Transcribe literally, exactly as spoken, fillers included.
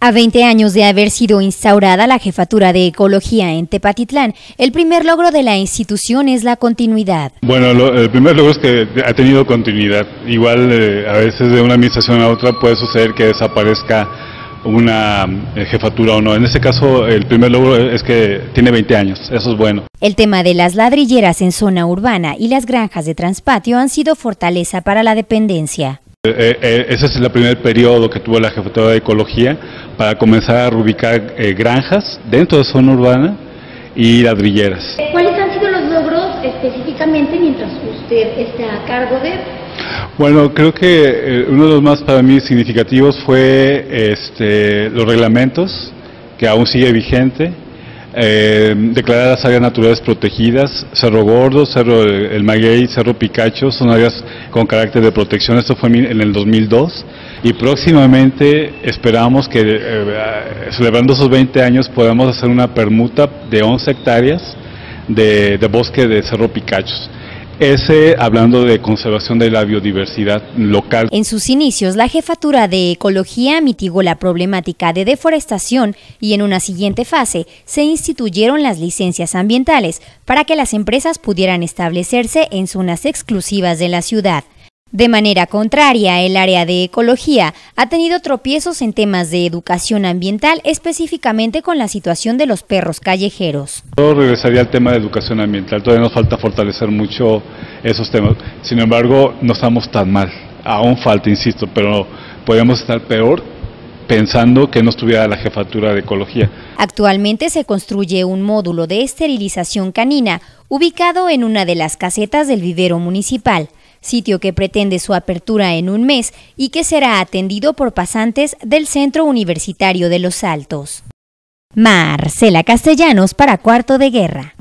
A veinte años de haber sido instaurada la Jefatura de Ecología en Tepatitlán, el primer logro de la institución es la continuidad. Bueno, lo, el primer logro es que ha tenido continuidad. Igual eh, a veces de una administración a otra puede suceder que desaparezca una eh, jefatura o no. En este caso, el primer logro es que tiene veinte años, eso es bueno. El tema de las ladrilleras en zona urbana y las granjas de transpatio han sido fortaleza para la dependencia. Eh, eh, ese es el primer periodo que tuvo la Jefatura de Ecología para comenzar a reubicar eh, granjas dentro de zona urbana y ladrilleras. ¿Cuáles han sido los logros específicamente mientras usted está a cargo de...? Bueno, creo que eh, uno de los más para mí significativos fue este, los reglamentos, que aún sigue vigente, eh, declarar las áreas naturales protegidas, Cerro Gordo, Cerro El, el Maguey, Cerro Picacho, son áreas con carácter de protección. Esto fue en el dos mil dos y próximamente esperamos que, eh, celebrando esos veinte años, podamos hacer una permuta de once hectáreas de, de bosque de Cerro Picachos. Ese hablando de conservación de la biodiversidad local. En sus inicios, la Jefatura de Ecología mitigó la problemática de deforestación y en una siguiente fase se instituyeron las licencias ambientales para que las empresas pudieran establecerse en zonas exclusivas de la ciudad. De manera contraria, el área de ecología ha tenido tropiezos en temas de educación ambiental, específicamente con la situación de los perros callejeros. Yo regresaría al tema de educación ambiental, todavía nos falta fortalecer mucho esos temas, sin embargo no estamos tan mal, aún falta, insisto, pero podríamos estar peor pensando que no estuviera la Jefatura de Ecología. Actualmente se construye un módulo de esterilización canina ubicado en una de las casetas del vivero municipal, sitio que pretende su apertura en un mes y que será atendido por pasantes del Centro Universitario de Los Altos. Marcela Castellanos para Cuarto de Guerra.